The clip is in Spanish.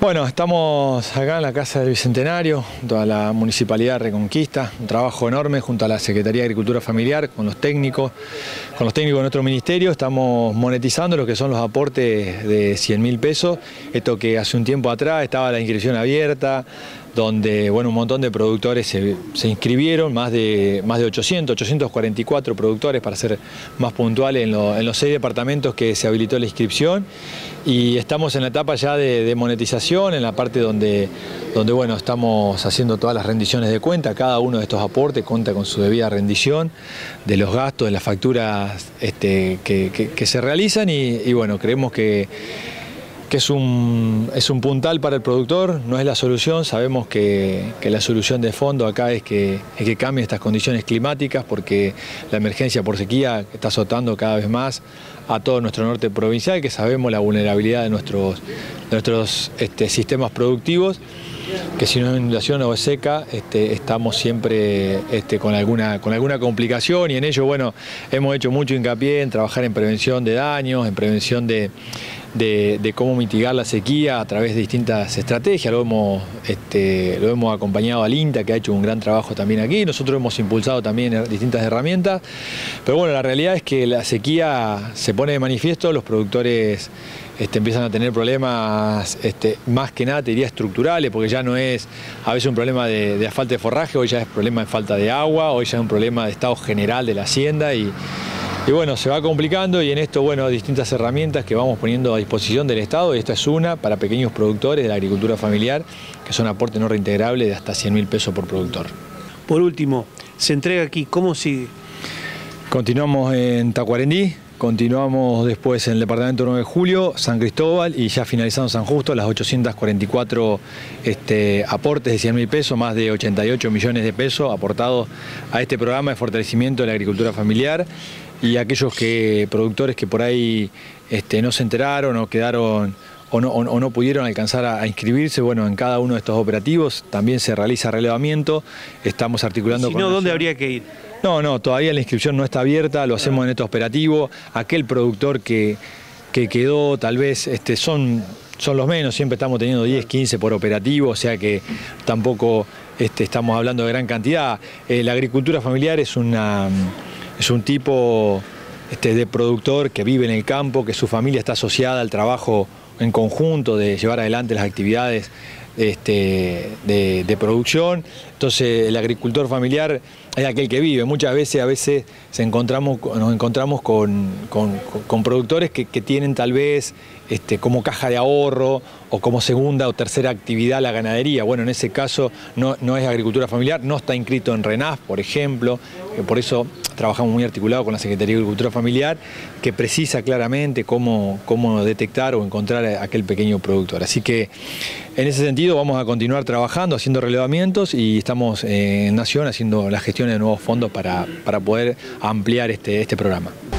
Bueno, estamos acá en la Casa del Bicentenario, junto a la Municipalidad de Reconquista, un trabajo enorme junto a la Secretaría de Agricultura Familiar, con los técnicos de nuestro ministerio. Estamos monetizando lo que son los aportes de 100.000 pesos, esto que hace un tiempo atrás estaba la inscripción abierta, donde bueno, un montón de productores se inscribieron, más de 844 productores, para ser más puntuales, en los 6 departamentos que se habilitó la inscripción, y estamos en la etapa ya de monetización, en la parte donde bueno, estamos haciendo todas las rendiciones de cuenta. Cada uno de estos aportes cuenta con su debida rendición de los gastos, de las facturas que se realizan, y bueno, creemos que es un puntal para el productor, no es la solución. Sabemos que la solución de fondo acá es que cambien estas condiciones climáticas, porque la emergencia por sequía está azotando cada vez más a todo nuestro norte provincial, que sabemos la vulnerabilidad de nuestros sistemas productivos, que si no es inundación o es seca, estamos siempre con alguna complicación, y en ello bueno, hemos hecho mucho hincapié en trabajar en prevención de daños, en prevención de cómo mitigar la sequía a través de distintas estrategias. Lo hemos acompañado al INTA, que ha hecho un gran trabajo también aquí. Nosotros hemos impulsado también distintas herramientas, pero bueno, la realidad es que la sequía se pone de manifiesto, los productores empiezan a tener problemas más que nada, te diría, estructurales, porque ya no es a veces un problema de falta de forraje, hoy ya es problema de falta de agua, hoy ya es un problema de estado general de la hacienda, y bueno, se va complicando, y en esto, bueno, distintas herramientas que vamos poniendo a disposición del Estado, y esta es una para pequeños productores de la agricultura familiar, que son aportes no reintegrables de hasta 100.000 pesos por productor. Por último, se entrega aquí, ¿cómo sigue? Continuamos en Tacuarembí, continuamos después en el departamento 9 de Julio, San Cristóbal, y ya finalizando San Justo, las 844 aportes de 100.000 pesos, más de 88 millones de pesos aportados a este programa de fortalecimiento de la agricultura familiar. Y aquellos productores que por ahí no se enteraron o quedaron o no pudieron alcanzar a inscribirse, bueno, en cada uno de estos operativos también se realiza relevamiento. Estamos articulando con... Si no, ¿dónde habría que ir? No, todavía la inscripción no está abierta, lo hacemos en este operativo. Aquel productor que quedó, tal vez son los menos, siempre estamos teniendo 10, 15 por operativo, o sea que tampoco estamos hablando de gran cantidad. La agricultura familiar es un tipo de productor que vive en el campo, que su familia está asociada al trabajo en conjunto de llevar adelante las actividades de producción. Entonces el agricultor familiar es aquel que vive. Muchas veces, nos encontramos con productores que tienen tal vez como caja de ahorro o como segunda o tercera actividad la ganadería. Bueno, en ese caso no es agricultura familiar, no está inscrito en RENAF, por ejemplo, por eso trabajamos muy articulado con la Secretaría de Agricultura Familiar, que precisa claramente cómo detectar o encontrar a aquel pequeño productor. Así que en ese sentido vamos a continuar trabajando, haciendo relevamientos, y estamos en Nación haciendo la gestión de nuevos fondos para poder ampliar este programa.